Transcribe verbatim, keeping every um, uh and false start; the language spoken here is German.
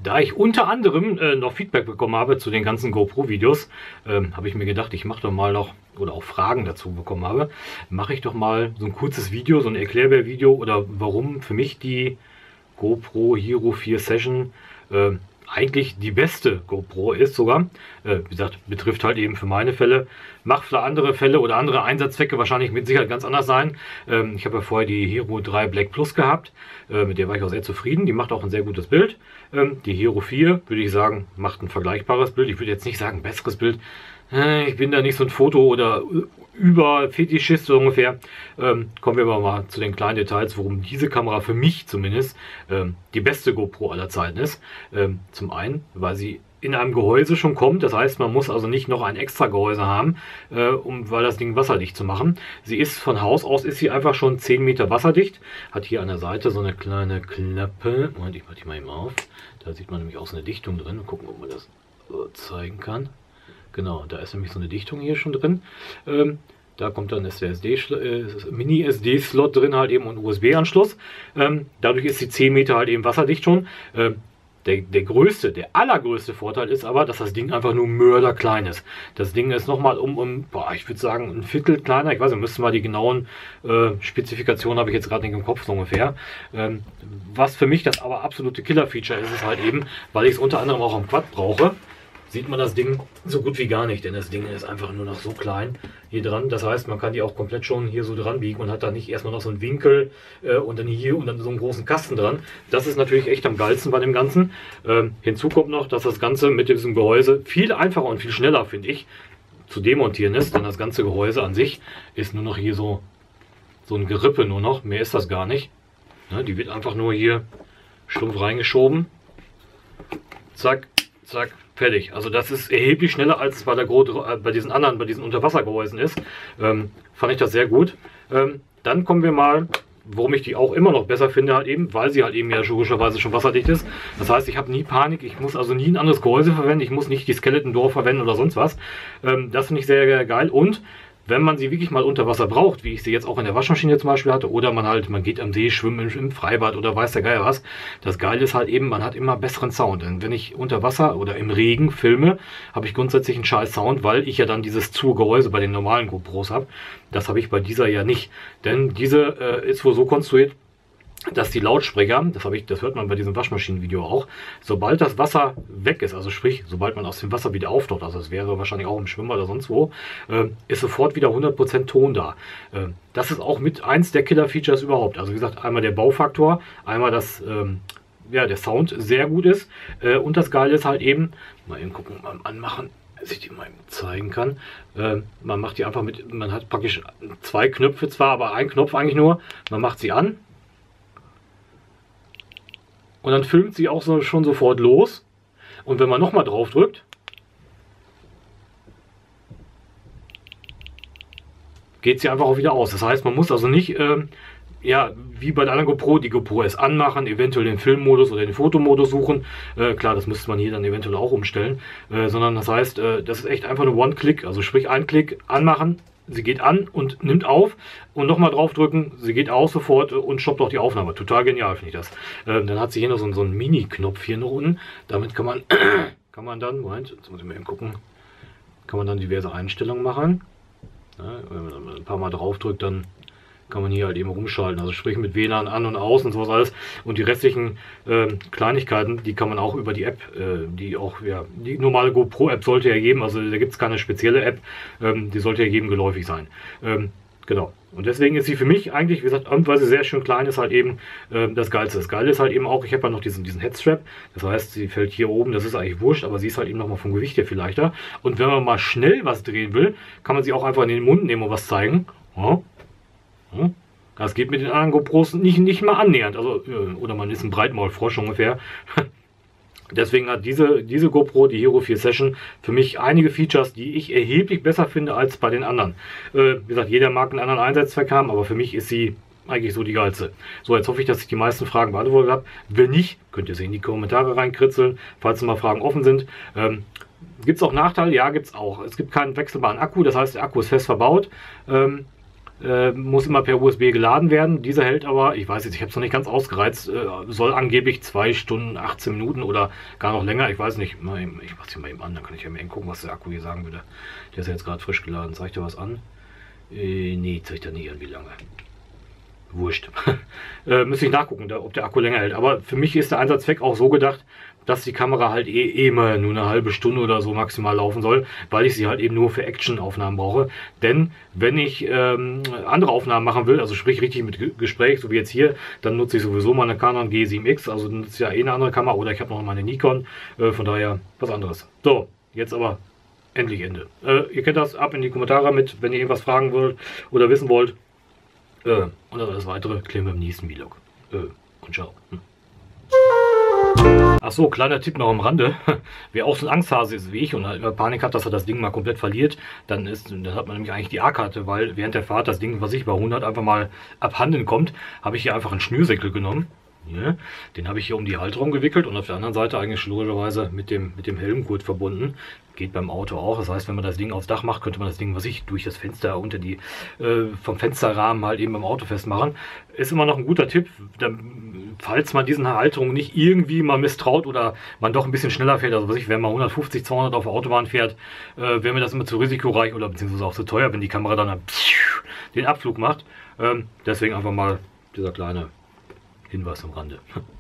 Da ich unter anderem äh, noch Feedback bekommen habe zu den ganzen GoPro-Videos, ähm, habe ich mir gedacht, ich mache doch mal noch, oder auch Fragen dazu bekommen habe, mache ich doch mal so ein kurzes Video, so ein Erklärbär-Video, oder warum für mich die GoPro Hero vier Session äh, eigentlich die beste GoPro ist sogar. Äh, wie gesagt, betrifft halt eben für meine Fälle. Macht für andere Fälle oder andere Einsatzzwecke wahrscheinlich mit Sicherheit ganz anders sein. Ähm, ich habe ja vorher die Hero drei Black Plus gehabt. Äh, mit der war ich auch sehr zufrieden. Die macht auch ein sehr gutes Bild. Ähm, die Hero vier, würde ich sagen, macht ein vergleichbares Bild. Ich würde jetzt nicht sagen, besseres Bild. Äh, ich bin da nicht so ein Foto- oder über Fetischist so ungefähr. Ähm, kommen wir aber mal zu den kleinen Details, warum diese Kamera für mich zumindest ähm, die beste GoPro aller Zeiten ist. Ähm, zum einen, weil sie in einem Gehäuse schon kommt, das heißt, man muss also nicht noch ein extra Gehäuse haben, äh, um weil das Ding wasserdicht zu machen. Sie ist von Haus aus ist sie einfach schon zehn Meter wasserdicht, hat hier an der Seite so eine kleine Klappe. Moment, ich mache die mal eben auf. Da sieht man nämlich auch so eine Dichtung drin. Gucken, ob man das so zeigen kann. Genau, da ist nämlich so eine Dichtung hier schon drin. Ähm, da kommt dann das S D, äh, Mini-S D-Slot drin, halt eben und U S B-Anschluss. Ähm, dadurch ist die zehn Meter halt eben wasserdicht schon. Ähm, der, der größte, der allergrößte Vorteil ist aber, dass das Ding einfach nur mörderklein ist. Das Ding ist nochmal um, um boah, ich würde sagen, ein Viertel kleiner. Ich weiß nicht, müssen wir die genauen äh, Spezifikationen, habe ich jetzt gerade nicht im Kopf so ungefähr. Ähm, was für mich das aber absolute Killer-Feature ist, ist halt eben, weil ich es unter anderem auch am Quad brauche, sieht man das Ding so gut wie gar nicht, denn das Ding ist einfach nur noch so klein hier dran. Das heißt, man kann die auch komplett schon hier so dran biegen und hat da nicht erstmal noch so einen Winkel äh, und dann hier und dann so einen großen Kasten dran. Das ist natürlich echt am geilsten bei dem Ganzen. Ähm, hinzu kommt noch, dass das Ganze mit diesem Gehäuse viel einfacher und viel schneller, finde ich, zu demontieren ist, denn das ganze Gehäuse an sich ist nur noch hier so, so ein Gerippe nur noch, mehr ist das gar nicht. Ne, die wird einfach nur hier stumpf reingeschoben. Zack, zack. Fertig. Also das ist erheblich schneller, als es bei, der Gro äh, bei diesen anderen, bei diesen Unterwassergehäusen ist. Ähm, fand ich das sehr gut. Ähm, dann kommen wir mal, warum ich die auch immer noch besser finde, halt eben, weil sie halt eben ja logischerweise schon wasserdicht ist. Das heißt, ich habe nie Panik, ich muss also nie ein anderes Gehäuse verwenden, ich muss nicht die Skeleton Door verwenden oder sonst was. Ähm, das finde ich sehr, sehr geil. Und wenn man sie wirklich mal unter Wasser braucht, wie ich sie jetzt auch in der Waschmaschine zum Beispiel hatte, oder man halt, man geht am See schwimmen im Freibad oder weiß der Geier was, das Geile ist halt eben, man hat immer besseren Sound. Denn wenn ich unter Wasser oder im Regen filme, habe ich grundsätzlich einen scheiß Sound, weil ich ja dann dieses Zu-Gehäuse bei den normalen GoPros habe. Das habe ich bei dieser ja nicht. Denn diese äh, ist wohl so konstruiert, dass die Lautsprecher, das habe ich, das hört man bei diesem Waschmaschinenvideo auch, sobald das Wasser weg ist, also sprich, sobald man aus dem Wasser wieder auftaucht, also es wäre wahrscheinlich auch im Schwimmer oder sonst wo, äh, ist sofort wieder hundert Prozent Ton da. Äh, das ist auch mit eins der Killer-Features überhaupt. Also wie gesagt, einmal der Baufaktor, einmal das, ähm, ja, der Sound sehr gut ist äh, und das Geile ist halt eben, mal eben gucken, mal anmachen, dass ich die mal eben zeigen kann. Äh, man macht die einfach mit, man hat praktisch zwei Knöpfe zwar, aber ein Knopf eigentlich nur, man macht sie an. Und dann filmt sie auch so, schon sofort los. Und wenn man nochmal drauf drückt, geht sie einfach auch wieder aus. Das heißt, man muss also nicht, äh, ja, wie bei der anderen GoPro, die GoPro S anmachen, eventuell den Filmmodus oder den Fotomodus suchen. Äh, klar, das müsste man hier dann eventuell auch umstellen. Äh, sondern das heißt, äh, das ist echt einfach nur One-Click. Also sprich, ein Klick, anmachen. Sie geht an und nimmt auf und nochmal drauf drücken, sie geht aus sofort und stoppt auch die Aufnahme. Total genial finde ich das. Ähm, dann hat sie hier noch so, so einen Mini-Knopf hier noch unten. Damit kann man, kann man dann, Moment, jetzt muss ich mal eben gucken, kann man dann diverse Einstellungen machen. Ja, wenn man ein paar Mal drauf drückt, dann kann man hier halt eben rumschalten. Also sprich mit W L A N an und aus und sowas alles. Und die restlichen äh, Kleinigkeiten, die kann man auch über die App, äh, die auch, ja, die normale GoPro-App sollte ja jedem, also da gibt es keine spezielle App, ähm, die sollte ja jedem geläufig sein. Ähm, genau. Und deswegen ist sie für mich eigentlich, wie gesagt, und weil sie sehr schön klein ist, halt eben äh, das Geilste. Das Geile ist halt eben auch, ich habe ja noch diesen, diesen Headstrap, das heißt, sie fällt hier oben, das ist eigentlich wurscht, aber sie ist halt eben nochmal vom Gewicht her viel leichter. Und wenn man mal schnell was drehen will, kann man sie auch einfach in den Mund nehmen und was zeigen. Ja. Das geht mit den anderen GoPros nicht, nicht mal annähernd. Also, oder man ist ein Breitmaulfrosch ungefähr. Deswegen hat diese, diese GoPro, die Hero vier Session, für mich einige Features, die ich erheblich besser finde als bei den anderen. Äh, wie gesagt, jeder mag einen anderen Einsatzzweck haben, aber für mich ist sie eigentlich so die geilste. So, jetzt hoffe ich, dass ich die meisten Fragen beantwortet habe. Wenn nicht, könnt ihr sie in die Kommentare reinkritzeln, falls noch mal Fragen offen sind. Ähm, gibt es auch Nachteile? Ja, gibt es auch. Es gibt keinen wechselbaren Akku, das heißt, der Akku ist fest verbaut. Ähm, Äh, muss immer per U S B geladen werden. Dieser hält aber, ich weiß jetzt, ich habe es noch nicht ganz ausgereizt, äh, soll angeblich zwei Stunden, achtzehn Minuten oder gar noch länger. Ich weiß nicht. Mal eben, ich mache es hier mal eben an, dann kann ich ja mal eben gucken, was der Akku hier sagen würde. Der ist ja jetzt gerade frisch geladen. Zeigt er was an? Äh, nee, zeigt er nicht an, wie lange. Wurscht. äh, müsste ich nachgucken, ob der Akku länger hält. Aber für mich ist der Einsatzzweck auch so gedacht, dass die Kamera halt eh, eh mal nur eine halbe Stunde oder so maximal laufen soll, weil ich sie halt eben nur für Action-Aufnahmen brauche. Denn wenn ich ähm, andere Aufnahmen machen will, also sprich richtig mit Gespräch, so wie jetzt hier, dann nutze ich sowieso meine Canon G sieben X, also nutze ich ja eh eine andere Kamera, oder ich habe noch meine Nikon, äh, von daher was anderes. So, jetzt aber endlich Ende. Äh, ihr kennt das, ab in die Kommentare mit, wenn ihr irgendwas fragen wollt oder wissen wollt. Äh, und alles weitere klären wir im nächsten Vlog. Äh, und ciao. Hm. Achso, kleiner Tipp noch am Rande. Wer auch so ein Angsthase ist wie ich und halt immer Panik hat, dass er das Ding mal komplett verliert, dann, ist, dann hat man nämlich eigentlich die A-Karte, weil während der Fahrt das Ding, was ich bei hundert einfach mal abhanden kommt, habe ich hier einfach einen Schnürsenkel genommen. Ja, den habe ich hier um die Halterung gewickelt und auf der anderen Seite eigentlich logischerweise mit dem, mit dem Helmgurt verbunden. Geht beim Auto auch. Das heißt, wenn man das Ding aufs Dach macht, könnte man das Ding, was ich, durch das Fenster unter die, äh, vom Fensterrahmen halt eben beim Auto festmachen. Ist immer noch ein guter Tipp, dann, falls man diesen Halterungen nicht irgendwie mal misstraut oder man doch ein bisschen schneller fährt. Also was ich, wenn man hundertfünfzig, zweihundert auf der Autobahn fährt, äh, wäre mir das immer zu risikoreich oder beziehungsweise auch zu teuer, wenn die Kamera dann den Abflug macht. Ähm, deswegen einfach mal dieser kleine Hinweis am Rande.